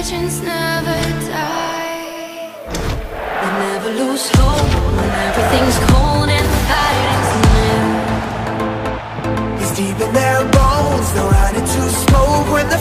legends never die. They never lose hope when everything's cold and the fighting's near. It's deep in their bones, they'll run into smoke when the